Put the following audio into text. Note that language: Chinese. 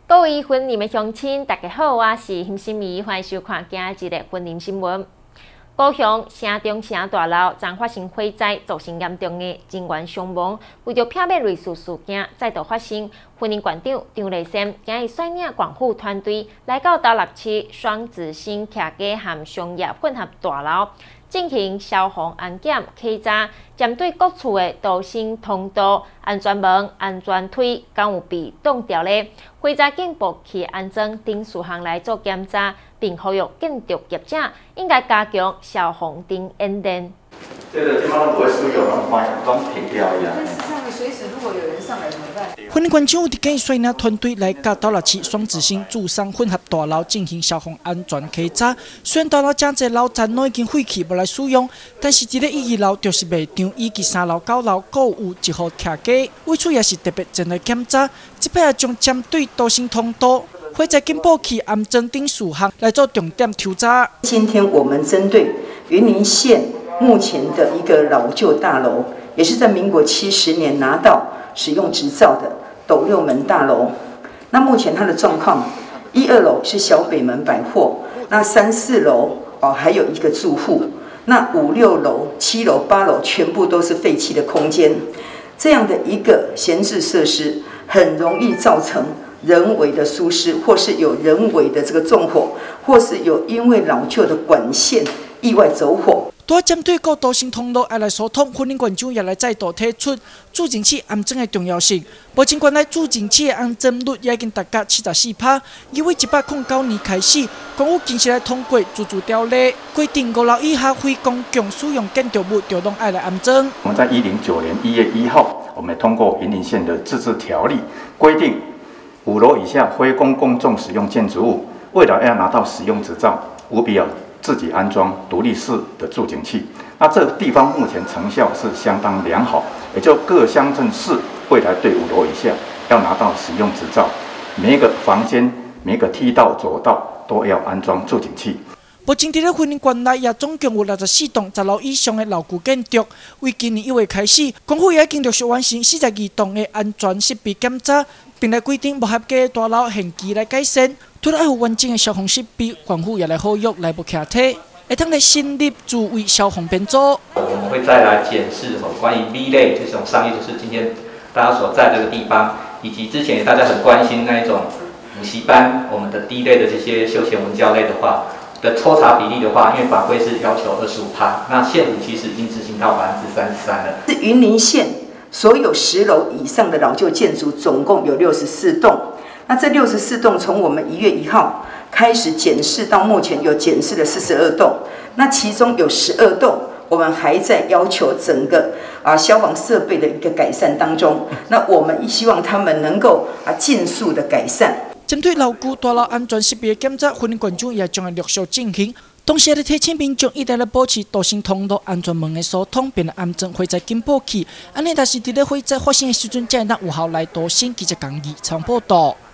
各位婚礼的乡亲，大家好，我是辛心怡，欢迎收看今日的婚礼新闻。高雄城中城大楼曾发生火灾，造成严重的人员伤亡。为着避免类似事件再度发生，婚礼馆长张丽仙今日率领管护团队来到大立市双子星客家和商业混合大楼，进行消防安检稽查，针对各处的逃生通道、安全门、安全梯敢有被挡掉咧，火灾警报器安装等数项来做检查，并呼吁建筑业者应该加强消防灯演练。 这个基本上不会使用，拢停掉一样。 但是这样随时如果有人上来怎么办？ 婚礼馆长伫今日率领团队来到大立市双子星住商混合大楼进行消防安全稽查。虽然大楼真侪楼层拢已经废弃无来使用，但是这个1、2楼就是袂长，以及3楼、9楼各有一户客家，为此也是特别前来检查。这摆也将针对逃生通道、火灾警报器安装等事项来做重点调查。 今天我们针对云林县目前的一个老旧大楼，也是在民国70年拿到使用执照的斗六门大楼。那目前它的状况，1、2楼是小北门百货，那3、4楼还有一个住户，那5、6楼、7楼、8楼全部都是废弃的空间。这样的一个闲置设施，很容易造成人为的疏失，或是有人为的这个纵火，或是有因为老旧的管线意外走火。 在针对各逃生通路要来疏通，婚礼馆长也来再度提出助警器安装的重要性。目前原来助警器的安装率也已经达到74%。因为109年开始，公务经常来通过自治条例，规定5楼以下非公共使用建筑物就拢要来安装。 我们在109年1月1号，我们通过云林县的自治条例，规定5楼以下非公共使用建筑物，为了要拿到使用执照，务必要自己安装独立式的助警器。那这个地方目前成效是相当良好，也就各乡镇市未来对5楼以下要拿到使用执照，每一个房间、每一个梯道、走道都要安装助警器。 目前伫咧婚礼馆内也总共有64栋10楼以上的老旧建筑。为今年1月开始，公府也已经陆续完成42栋的安全设备检查，并来规定不合格的大楼限期来改善。除了爱有完整的消防设备，官府也来呼吁内部客体，会通来成立助为消防编组。 我们会再来检视关于 B 类这种商业，就是今天大家所在这个地方，以及之前大家很关心那一种补习班，我们的 D 类的这些休闲文教类的话的抽查比例的话，因为法规是要求25%，那县府其实已经执行到33%了。 是云林县所有10楼以上的老旧建筑，总共有64栋。那这64栋，从我们1月1号开始检视到目前有检视的42栋，那其中有12栋，我们还在要求整个消防设备的一个改善当中。那我们希望他们能够尽速的改善。 针对老旧大楼安全设备的检查，婚礼馆长也将会陆续进行。同时，也提醒民众一定要保持逃生通道、安全门的疏通，并安装火灾警报器。安尼，若是伫咧火灾发生的时阵，才会当有效来逃生。记者江义采访报道。